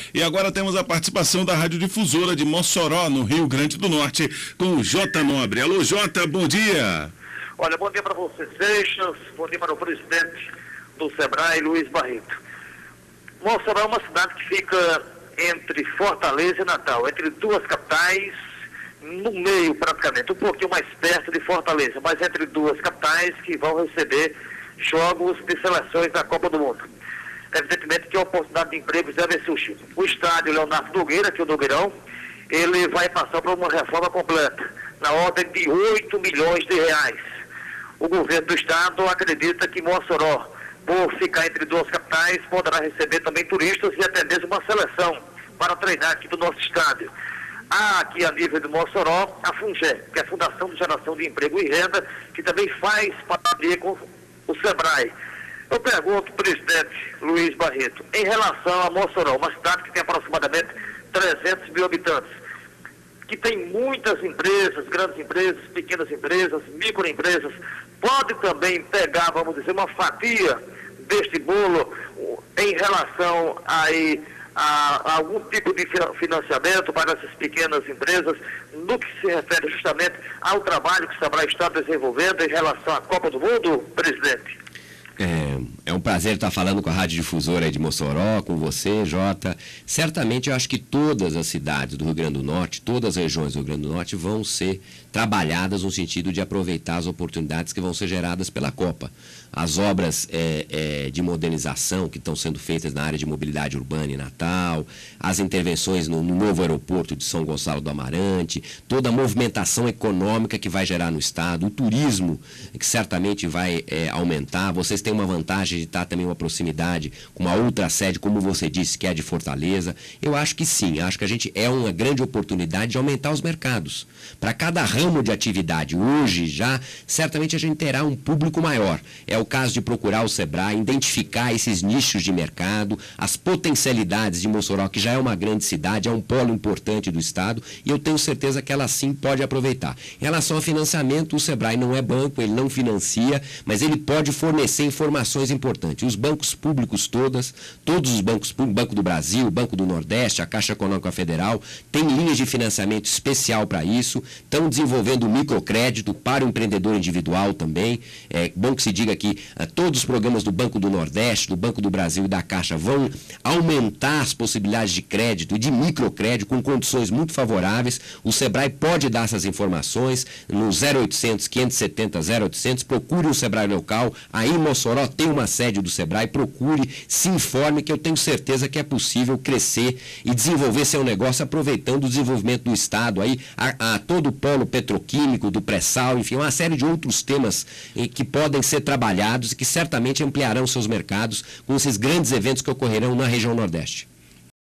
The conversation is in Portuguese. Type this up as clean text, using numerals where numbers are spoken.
E agora temos a participação da Rádio Difusora de Mossoró, no Rio Grande do Norte, com o Jota Nobre. Alô, Jota, bom dia. Olha, bom dia para você, Seixas, bom dia para o presidente do SEBRAE, Luiz Barreto. Mossoró é uma cidade que fica entre Fortaleza e Natal, entre duas capitais, no meio praticamente, um pouquinho mais perto de Fortaleza, mas entre duas capitais que vão receber jogos de seleções da Copa do Mundo. Evidentemente que a oportunidade de empregos deve surgir. O estádio Leonardo Nogueira, que é o Nogueirão, ele vai passar por uma reforma completa, na ordem de 8 milhões de reais. O governo do estado acredita que Mossoró, por ficar entre duas capitais, poderá receber também turistas e até mesmo uma seleção para treinar aqui do nosso estádio. Há aqui a nível de Mossoró a FUNGE, que é a Fundação de Geração de Emprego e Renda, que também faz parceria com o SEBRAE. Eu pergunto, presidente Luiz Barreto, em relação a Mossoró, uma cidade que tem aproximadamente 300 mil habitantes, que tem muitas empresas, grandes empresas, pequenas empresas, microempresas, pode também pegar, vamos dizer, uma fatia deste bolo em relação a algum tipo de financiamento para essas pequenas empresas, no que se refere justamente ao trabalho que o SEBRAE está desenvolvendo em relação à Copa do Mundo, presidente? É um prazer estar falando com a Rádio Difusora aí de Mossoró, com você, Jota. Certamente eu acho que todas as cidades do Rio Grande do Norte, todas as regiões do Rio Grande do Norte vão ser trabalhadas no sentido de aproveitar as oportunidades que vão ser geradas pela Copa. As obras de modernização que estão sendo feitas na área de mobilidade urbana em Natal, as intervenções no novo aeroporto de São Gonçalo do Amarante, toda a movimentação econômica que vai gerar no estado, o turismo que certamente vai aumentar. Vocês têm uma vantagem de estar também uma proximidade com uma outra sede, como você disse, que é a de Fortaleza. Eu acho que sim, acho que a gente é uma grande oportunidade de aumentar os mercados. Para cada ramo de atividade, hoje já, certamente a gente terá um público maior. É o caso de procurar o SEBRAE, identificar esses nichos de mercado, as potencialidades de Mossoró, que já é uma grande cidade, é um polo importante do estado, e eu tenho certeza que ela sim pode aproveitar. Em relação ao financiamento, o SEBRAE não é banco, ele não financia, mas ele pode fornecer informações importantes. Os bancos públicos todos os bancos públicos, Banco do Brasil, Banco do Nordeste, a Caixa Econômica Federal, tem linhas de financiamento especial para isso, estão desenvolvendo microcrédito para o empreendedor individual também. É bom que se diga que todos os programas do Banco do Nordeste, do Banco do Brasil e da Caixa vão aumentar as possibilidades de crédito e de microcrédito com condições muito favoráveis. O SEBRAE pode dar essas informações no 0800 570 0800, procure um SEBRAE local, aí em Mossoró tem uma sede do SEBRAE, procure, se informe, que eu tenho certeza que é possível crescer e desenvolver seu negócio aproveitando o desenvolvimento do estado, aí a todo o polo petroquímico, do pré-sal, enfim, uma série de outros temas que podem ser trabalhados e que certamente ampliarão seus mercados com esses grandes eventos que ocorrerão na região Nordeste.